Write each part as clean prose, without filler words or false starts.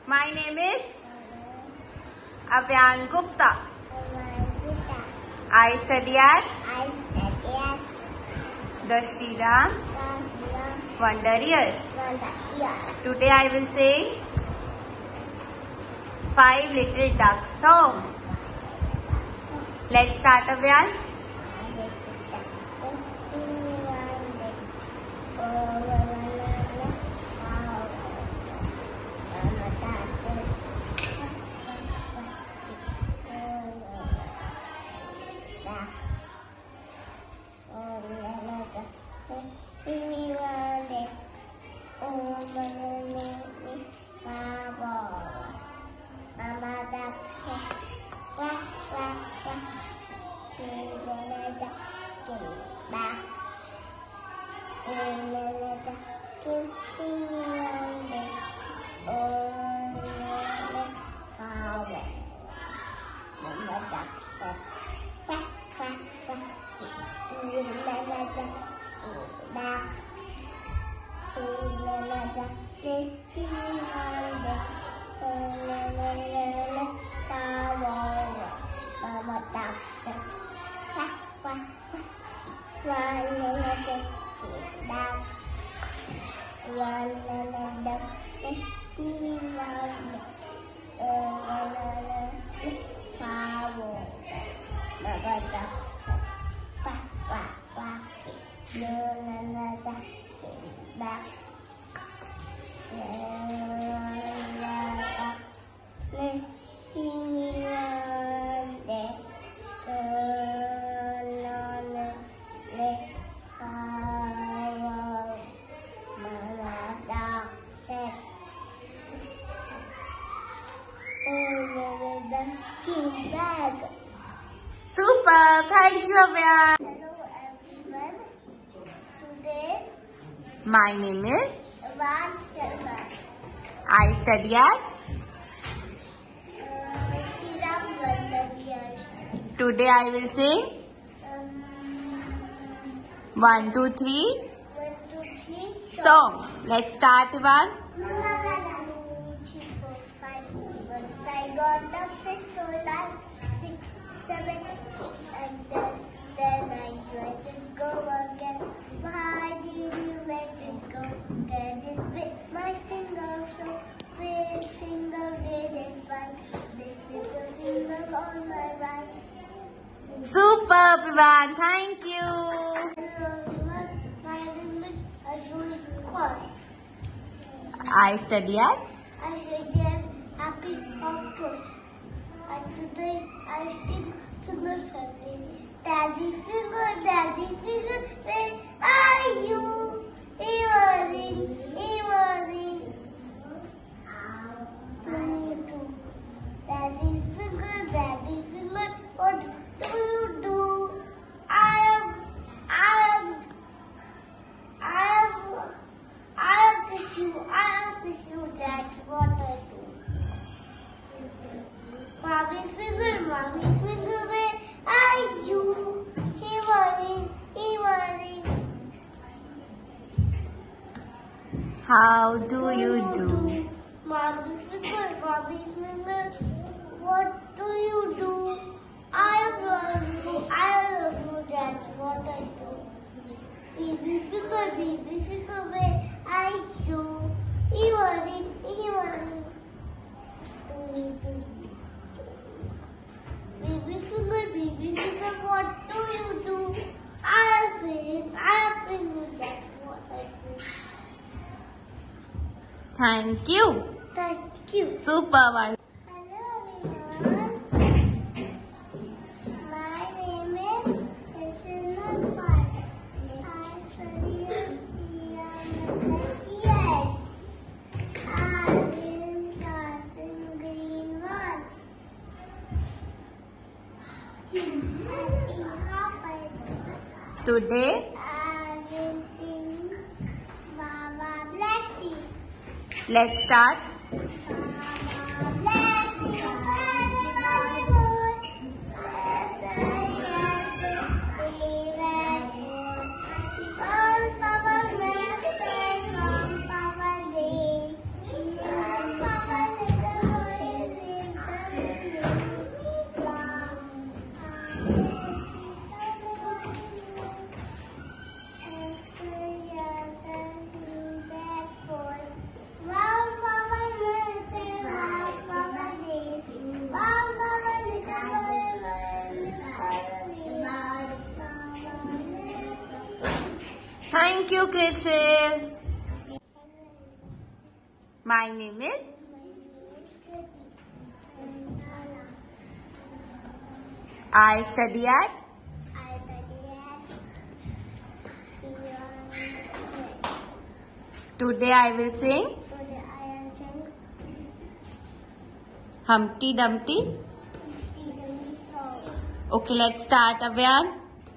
My name is Avyan Gupta. I study at the Sri Ram Wonder Years. Today I will sing 5 Little Ducks song. Let's start, Avyan. Super! Thank you, Avyan. Hello everyone. Today my name is Van Sharma. I study at Sri Ram Wonder Years. Today I will sing 1, 2, 3 1, 2, 3 song. Let's start, Avyan. 1, 2, 3, 4, 5. Once I got the fish so like 6, 7, 8, and then I let it go again. Why did you let it go? Get it with my finger, so big finger didn't bite. This little finger on my right. Super, Avyan. Thank you. Hello everyone, my name is Ajul Kaur. I study at I said Happy Octopus. And today I sing Finger Family. Daddy finger, where are you? Evening. Daddy finger, what do you do? I kiss you, that's what I do. Mommy finger, where are you? Evening. How do you do? Mommy finger, what do you do? I love you, that's what I do. Baby finger, where are you? Evening. Baby finger, what do you do? I bring you, that's what I do. Thank you. Thank you. Super, Avyan. Hello everyone. My name is Isna Khan. I study at Sri Ram. Yes. I'm in class in green 1. Happy Hoppers. Today I will sing Mama Blessy. let's start. Krishiv. My name is I study at Today I will sing Humpty Dumpty. Okay, let's start, Avyan.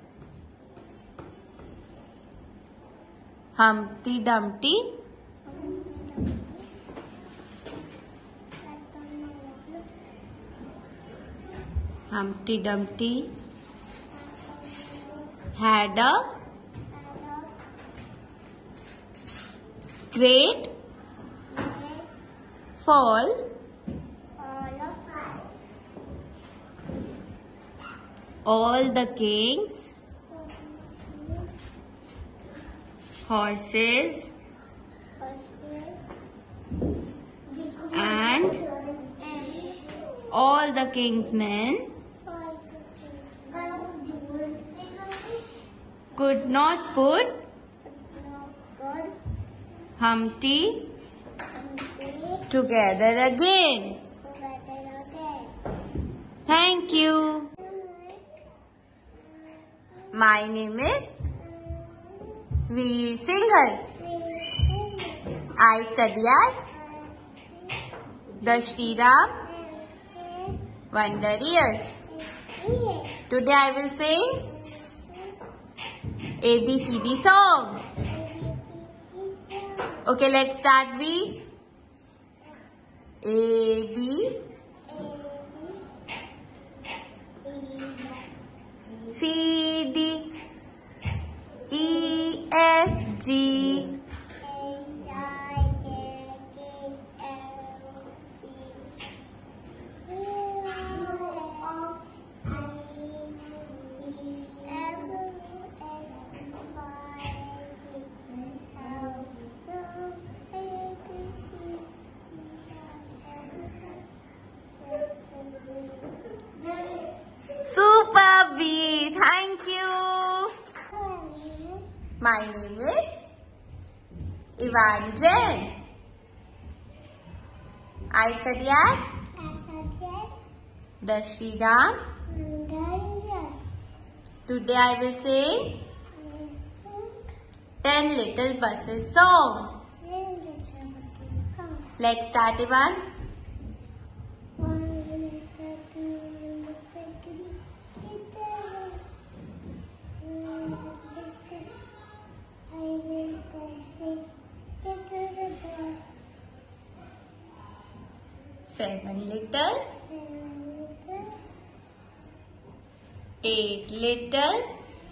Humpty Dumpty Humpty Dumpty had a great fall. All the king's horses and all the king's men could not put Humpty together again. Thank you. My name is Veer Singhal. I study at the Shri Ram Wonder Years. Today I will sing ABCD song. Okay, let's start with A, B, C, D, E, F, G, Super B. Thank you. My name is Evangeline. I study at the Shri Ram. Today I will sing 10 Little Buses song. Let's start, Ivan. Seven little, 8 little,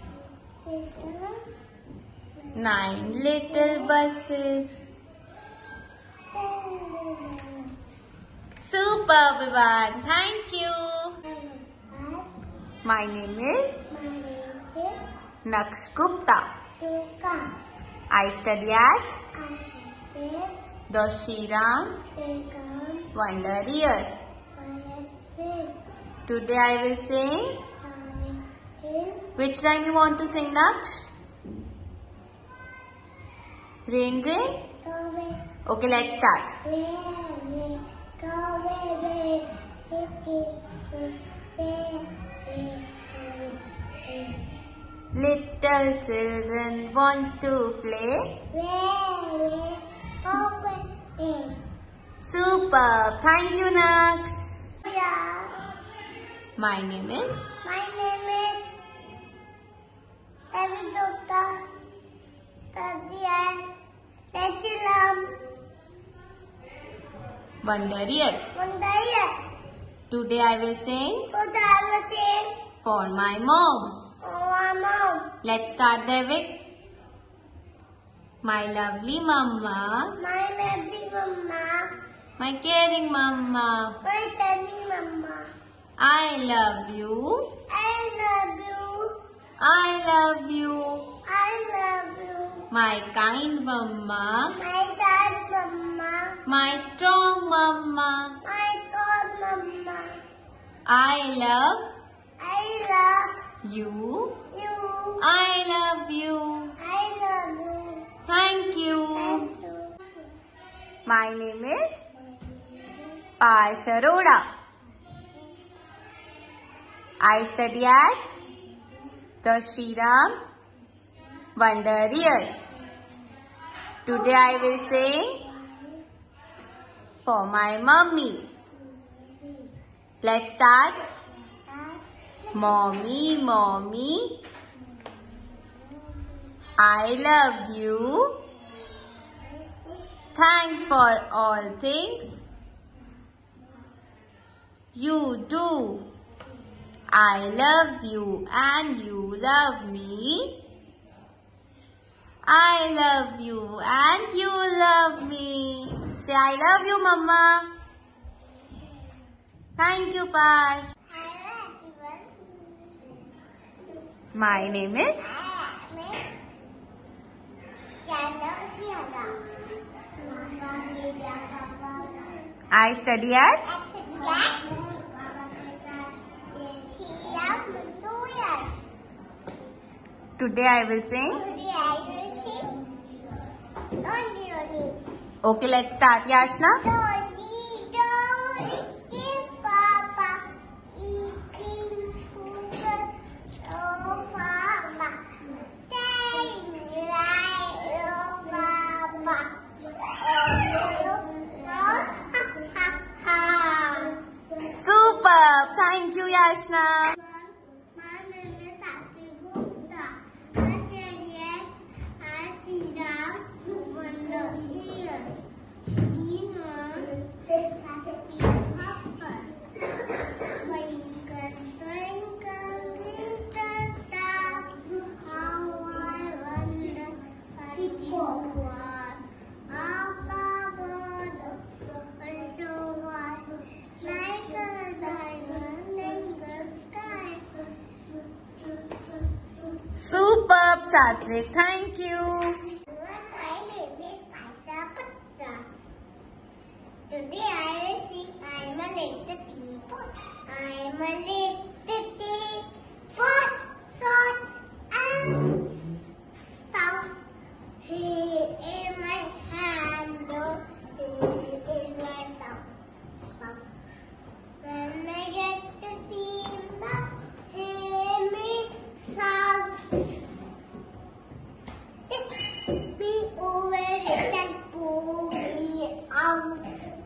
9 little buses. Superb, Ivan. Thank you. My name is Naksh Gupta. I study at the Shri Ram Wonder Years. Today I will sing. Which line you want to sing, Naksh? Rain, rain? Okay, let's start. Little children wants to play. Superb. Thank you, Naksh. My name is Avidota. Wonder Years. Today I will sing for my mom. Let's start there with my lovely mama, my caring mama. I love you. I love you. My kind mama, my strong mama. I love you. I love you. Thank you. Thank you. My name is Parsh Arora. I study at the Shri Ram Wonder Years. Today I will sing for my mummy. Let's start. Mommy, mommy, I love you. Thanks for all things you do. I love you and you love me. I love you and you love me. Say, I love you, Mama. Thank you, Parsh. My name is I study at Today I will sing. Okay, let's start. Yashna. Superb. Thank you, Yashna. Superb, Satvik. Thank you. My name is Aisha Patra. Today I will sing I'm a little teapot. I'm a little teapot, soft and stout. Here in my hand, here in my spout. When I get to steam back, hear me sound. Me over it and pull me out.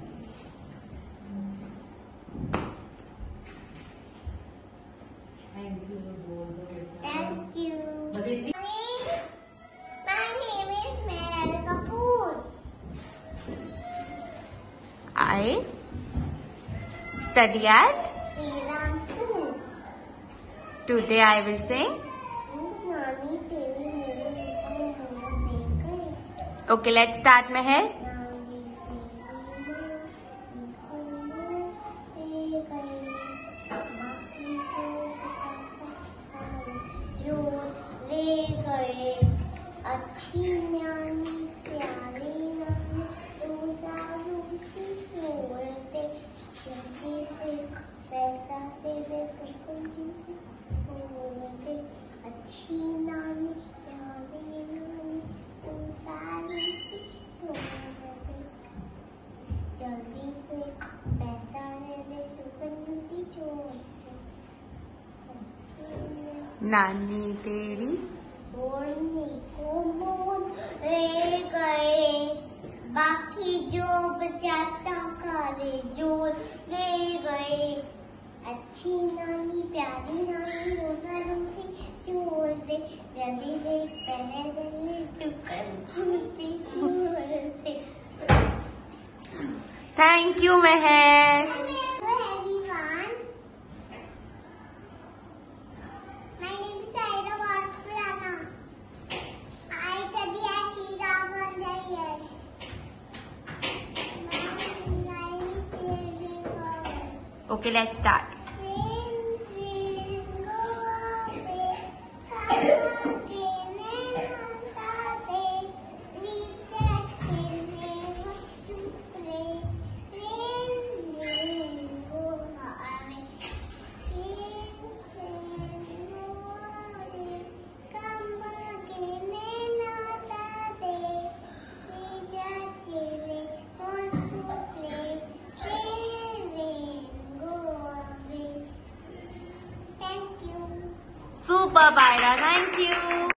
Thank you. My name is Mehal Kapoor. I study at Shri Ram School. Today I will sing. Nani teri mere ko dekh Okay, let's start, Meher. अच्छी नानी प्यारी नानी रोजा रोटी छोड़ते जल्दी से पैसा दे दे तो कुंजी से छोड़ते अच्छी नानी प्यारी नानी रोजा रोटी छोड़ते जल्दी से पैसा दे दे तो कुंजी छोड़ते नानी तेरी बोलने को मोल रह गए बाकी जो बचाता काले जो ले गए अच्छी नानी प्यारी नानी रोना रोटी छोड़ दे जल्दी ले पहले दे टुकड़े Thank you, Meher. Hello everyone. My name is Aira Varpurana. I study at Shri Ram Wonder Years. My name is Shri. Okay, let's start. Superb, Ira. Thank you.